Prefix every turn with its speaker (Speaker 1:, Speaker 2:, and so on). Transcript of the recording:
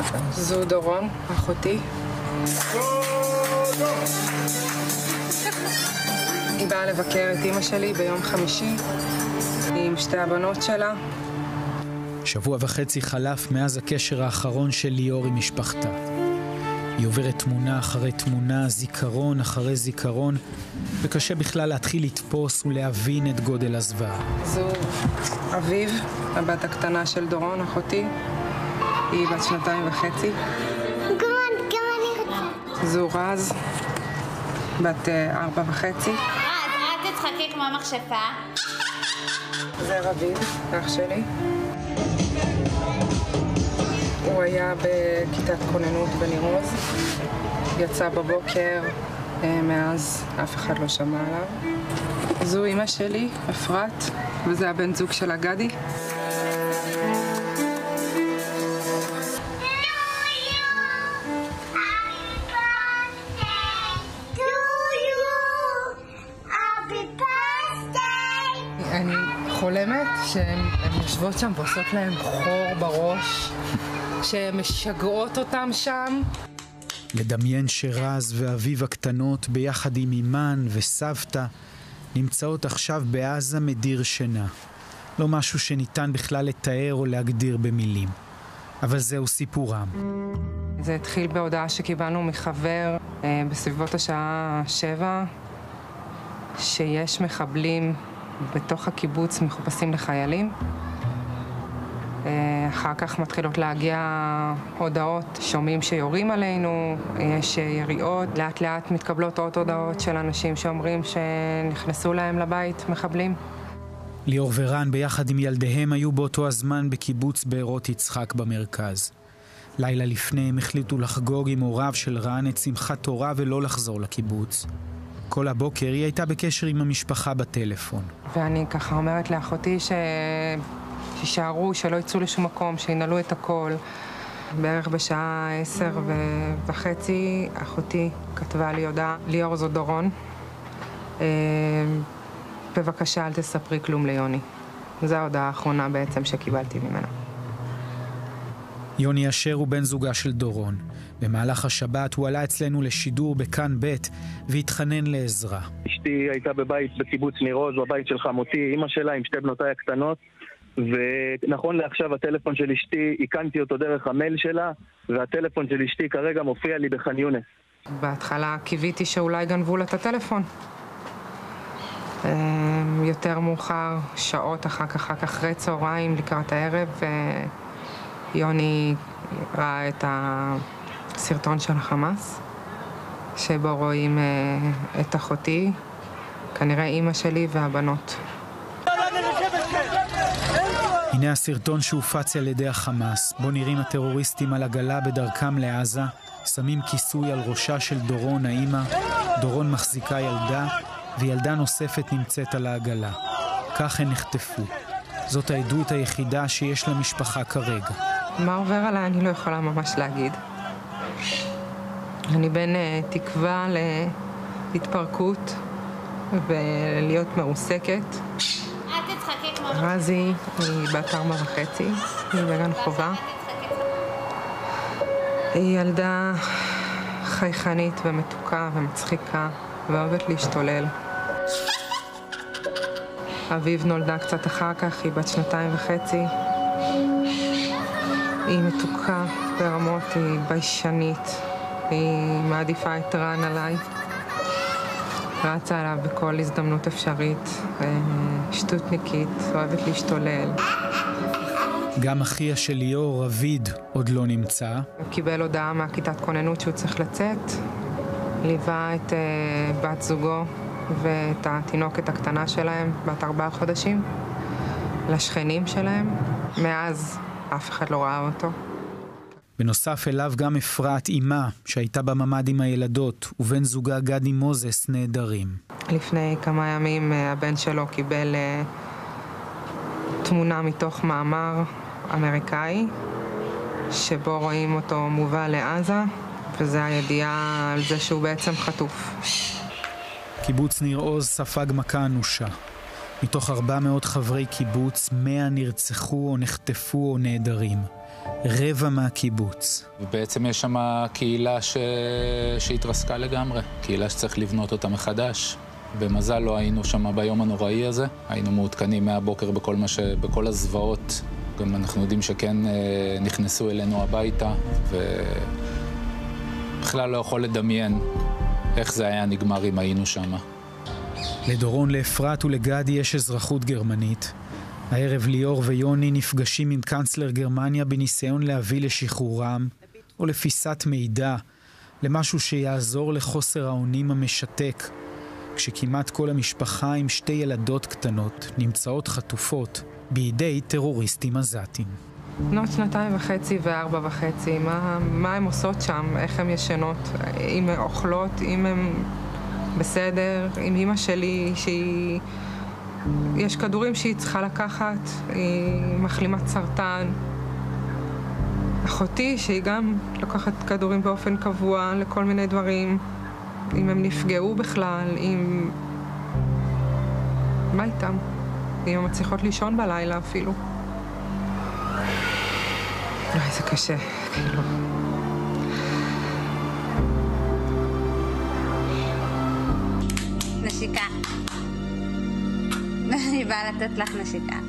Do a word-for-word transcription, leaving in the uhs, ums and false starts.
Speaker 1: זו דורון, אחותי. היא באה לבקר את אמא שלי ביום חמישי, עם שתי הבנות שלה.
Speaker 2: שבוע וחצי חלף מאז הקשר האחרון של ליאור עם משפחתה. היא עוברת תמונה אחרי תמונה, זיכרון אחרי זיכרון, וקשה בכלל להתחיל לתפוס ולהבין את גודל הזוועה.
Speaker 1: זו אביב, הבת הקטנה של דורון, אחותי. היא בת שנתיים וחצי.
Speaker 3: גם אני רוצה.
Speaker 1: זו רז, בת ארבע וחצי.
Speaker 3: רז, אל תצחקי כמו המכשפה.
Speaker 1: זה רביב, אח שלי. הוא היה בכיתת כוננות בניר עוז. יצא בבוקר, מאז אף אחד לא שמע עליו. זו אמא שלי, אפרת, וזה הבן זוג שלה, גדי. אני חולמת שהן יושבות שם ועושות להן חור בראש, שהן משגעות אותם שם.
Speaker 2: לדמיין שרז ואביב הקטנות ביחד עם אימן וסבתא נמצאות עכשיו בעזה מדיר שינה. לא משהו שניתן בכלל לתאר או להגדיר במילים. אבל זהו סיפורם.
Speaker 1: זה התחיל בהודעה שקיבלנו מחבר אה, בסביבות השעה שבע, שיש מחבלים בתוך הקיבוץ מחופשים לחיילים. אחר כך מתחילות להגיע הודעות, שומעים שיורים עלינו, יש יריעות, לאט לאט מתקבלות עוד הודעות של אנשים שאומרים שנכנסו להם לבית מחבלים.
Speaker 2: ליאור ורן ביחד עם ילדיהם היו באותו הזמן בקיבוץ בארות יצחק במרכז. לילה לפני הם החליטו לחגוג עם הוריו של רן את שמחת תורה ולא לחזור לקיבוץ. כל הבוקר היא הייתה בקשר עם המשפחה בטלפון.
Speaker 1: ואני ככה אומרת לאחותי ש... שישארו, שלא יצאו לשום מקום, שינעלו את הכל. בערך בשעה עשר וחצי אחותי כתבה לי הודעה, ליאור זו דורון. בבקשה אל תספרי כלום ליוני. זו ההודעה האחרונה בעצם שקיבלתי ממנה.
Speaker 2: יוני אשר הוא בן זוגה של דורון. במהלך השבת הוא עלה אצלנו לשידור בכאן ב' והתחנן לעזרה.
Speaker 4: אשתי הייתה בבית בקיבוץ ניר עוז, בבית של חמותי, אמא שלה עם שתי בנותיי הקטנות, ונכון לעכשיו הטלפון של אשתי, עיקנתי אותו דרך המייל שלה, והטלפון של אשתי כרגע מופיע לי בח'אן יונס.
Speaker 1: בהתחלה קיוויתי שאולי גנבו לה את הטלפון. יותר מאוחר, שעות אחר כך, אחר כך אחרי צהריים לקראת הערב, יוני ראה את הסרטון של החמאס, שבו רואים את אחותי, כנראה אימא שלי והבנות.
Speaker 2: הנה הסרטון שהופץ על ידי החמאס, בו נראים הטרוריסטים על עגלה בדרכם לעזה, שמים כיסוי על ראשה של דורון האימא, דורון מחזיקה ילדה, וילדה נוספת נמצאת על העגלה. כך הן נחטפו. זאת העדות היחידה שיש למשפחה כרגע.
Speaker 1: מה עובר עליי אני לא יכולה ממש להגיד. אני בין uh, תקווה להתפרקות ולהיות מרוסקת. רזי היא בת ארבע וחצי, היא בגן חובה. היא ילדה חייכנית ומתוקה ומצחיקה ואוהבת להשתולל. אביב נולדה קצת אחר כך, היא בת שנתיים וחצי. היא מתוקה ברמות, היא ביישנית, היא מעדיפה את רן עליי. רצה עליו בכל הזדמנות אפשרית, שטותניקית, אוהבת להשתולל.
Speaker 2: גם אחיה של ליאור, רביד, עוד לא נמצא.
Speaker 1: הוא קיבל הודעה מהכיתת כוננות שהוא צריך לצאת, ליווה את uh, בת זוגו ואת התינוקת הקטנה שלהם, בת ארבעה חודשים, לשכנים שלהם. מאז אף אחד לא ראה אותו.
Speaker 2: בנוסף אליו גם אפרת אימה, שהייתה בממד עם הילדות, ובן זוגה גדי מוזס נהדרים.
Speaker 1: לפני כמה ימים הבן שלו קיבל תמונה מתוך מאמר אמריקאי, שבו רואים אותו מובא לעזה, וזה הידיעה על זה שהוא בעצם חטוף.
Speaker 2: קיבוץ ניר עוז ספג מכה אנושה. מתוך ארבע מאות חברי קיבוץ, מאה נרצחו או נחטפו או נהדרים. רבע מהקיבוץ.
Speaker 5: ובעצם יש שם קהילה ש... שהתרסקה לגמרי, קהילה שצריך לבנות אותה מחדש. במזל לא היינו שם ביום הנוראי הזה, היינו מעודכנים מהבוקר בכל, מה ש... בכל הזוועות. גם אנחנו יודעים שכן נכנסו אלינו הביתה, ובכלל לא יכול לדמיין איך זה היה נגמר אם היינו שם.
Speaker 2: לדורון, לאפרת ולגדי יש אזרחות גרמנית. הערב ליאור ויוני נפגשים עם קנצלר גרמניה בניסיון להביא לשחרורם, או לפיסת מידע, למשהו שיעזור לחוסר האונים המשתק, כשכמעט כל המשפחה עם שתי ילדות קטנות נמצאות חטופות בידי טרוריסטים עזתים.
Speaker 1: בנות שנתיים וחצי וארבע וחצי, מה, מה הן עושות שם, איך הן ישנות, אם הן אוכלות, אם הן בסדר, עם אמא שלי שהיא... יש כדורים שהיא צריכה לקחת, היא מחלימת סרטן. אחותי שהיא גם לוקחת כדורים באופן קבוע לכל מיני דברים, אם הם נפגעו בכלל, אם... מה איתם? אם הם מצליחות לישון בלילה אפילו. אוי, זה קשה, כאילו.
Speaker 3: נשיקה. אני באה לתת לך נשיקה.